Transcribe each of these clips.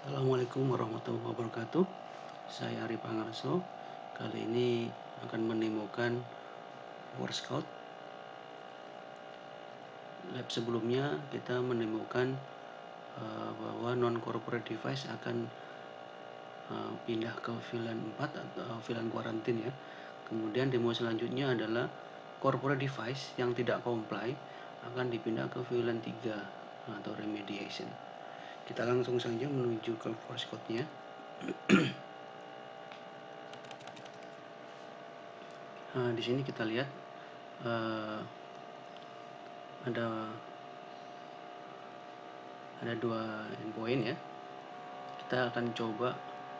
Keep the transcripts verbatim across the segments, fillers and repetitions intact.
Assalamualaikum warahmatullahi wabarakatuh. Saya Ari Pangarso. Kali ini akan menemukan WordScout. Lab sebelumnya kita menemukan uh, bahwa non-corporate device akan uh, pindah ke V LAN empat atau V LAN quarantine ya. Kemudian demo selanjutnya adalah corporate device yang tidak comply akan dipindah ke V LAN tiga atau remediation. Kita langsung saja menuju ke WordScout-nya. Nah, di sini kita lihat uh, ada ada dua endpoint ya. Kita akan coba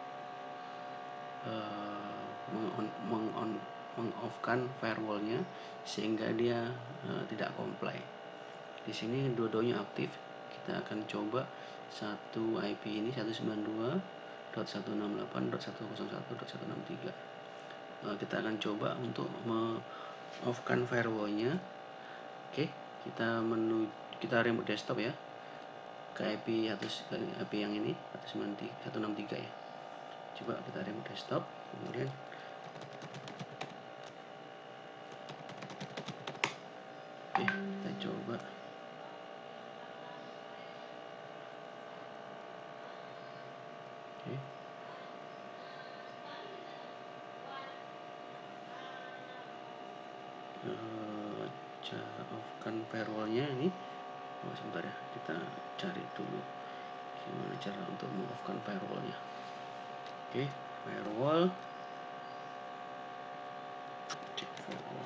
uh, meng-on, meng-on, meng-off-kan firewall-nya sehingga dia uh, tidak comply. Di sini dua-duanya aktif. Kita akan coba satu I P ini seratus sembilan puluh dua dot seratus enam puluh delapan dot seratus satu dot seratus enam puluh tiga. Uh, kita akan coba untuk me-off-kan firewall-nya. Oke, kita menuju kita remote desktop ya ke I P atas ke I P yang ini seratus enam puluh tiga ya. Coba kita remote desktop, kemudian oke, kita coba. Oke. Uh, cara off-kan firewall-nya ini. Oh, sebentar ya, kita cari dulu gimana cara untuk meng-off-kan firewall-nya. Oke, firewall. Cek firewall.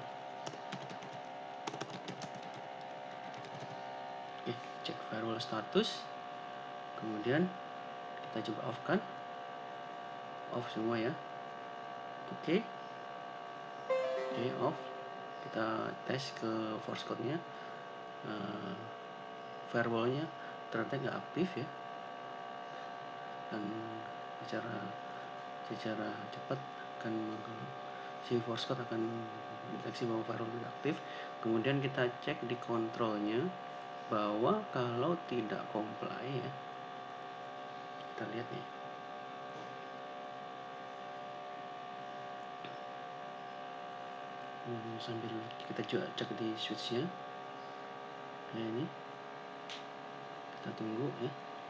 Oke, cek firewall status. Kemudian kita coba off-kan. Off semua ya. Oke. Oke, off. Kita tes ke WordScout-nya. Uh, firewall-nya ternyata nggak aktif ya, dan secara secara cepat akan si WordScout akan deteksi bahwa firewall tidak aktif. Kemudian kita cek di kontrolnya bahwa kalau tidak comply ya, kita lihat nih, hmm, sambil kita coba cek di switch-nya kayak ini, kita tunggu ya.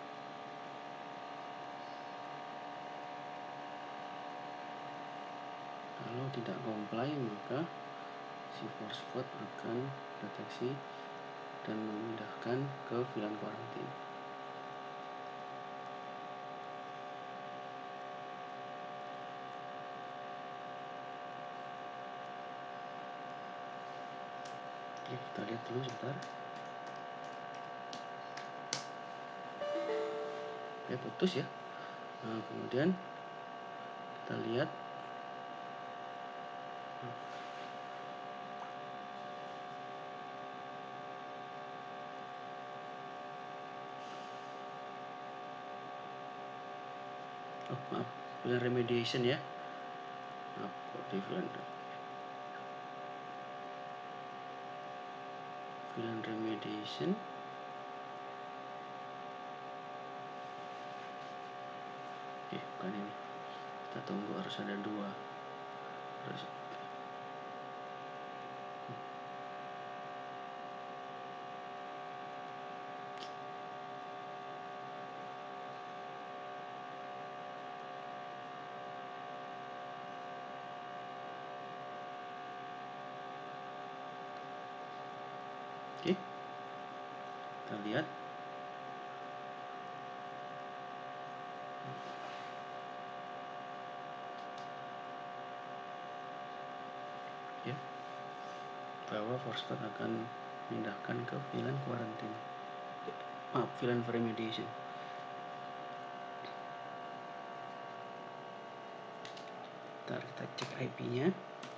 Kalau tidak comply maka si WordScout akan deteksi dan memindahkan ke V LAN quarantine. Oke, kita lihat dulu sebentar. Oke, putus ya. Nah, kemudian kita lihat oh maaf, V LAN remediation ya. Maaf, di V LAN V LAN remediation. Oke, bukan ini. Kita tunggu, harus ada dua. Harus. Oke, kita lihat. Ya, bahwa WordScout akan pindahkan ke V LAN quarantine. Maaf, V LAN remediation. Ntar kita cek I P-nya.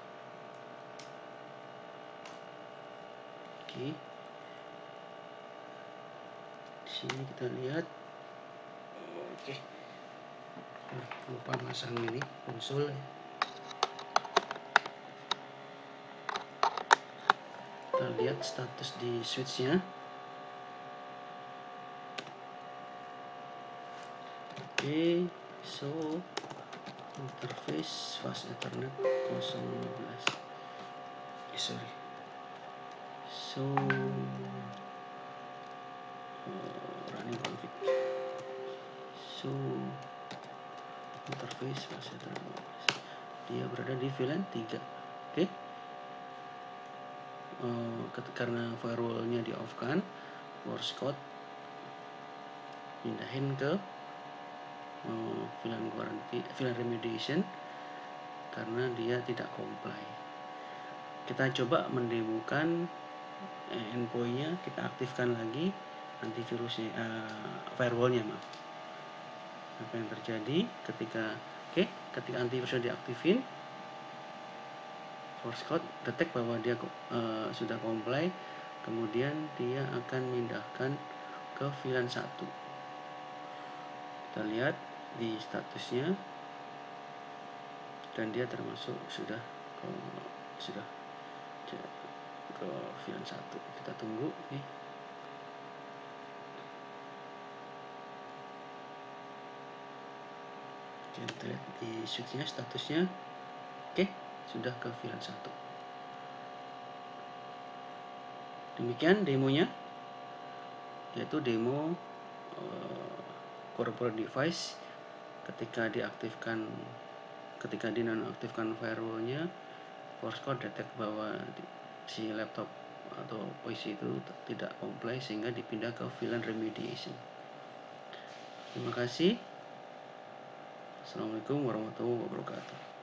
Oke. Di sini kita lihat. Oke. Lupa masang ini konsol ya. Kita lihat status di switch-nya. Oke, so interface fast ethernet nol satu dua. Eh, sorry. So uh, running config. So interface fast ethernet nol satu dua. Dia berada di V LAN tiga. Oke. Uh, karena firewallnya di off kan, source code pindahin ke uh, V LAN guarantee, V LAN remediation karena dia tidak comply. Kita coba mendemokan eh, endpointnya, kita aktifkan lagi antivirusnya, uh, firewallnya maaf. Apa yang terjadi ketika oke okay, ketika antivirusnya diaktifin, source code detect bahwa dia uh, sudah comply, kemudian dia akan mindahkan ke V LAN satu. Kita lihat di statusnya dan dia termasuk sudah uh, sudah ke V LAN satu. Kita tunggu nih. Kita lihat di switchnya statusnya oke, okay, sudah ke V LAN satu. Demikian demonya, yaitu demo uh, corporate device ketika diaktifkan ketika dinonaktifkan firewallnya, source code detect bahwa si laptop atau P C itu tidak comply sehingga dipindah ke V LAN remediation. Terima kasih. Assalamualaikum warahmatullahi wabarakatuh.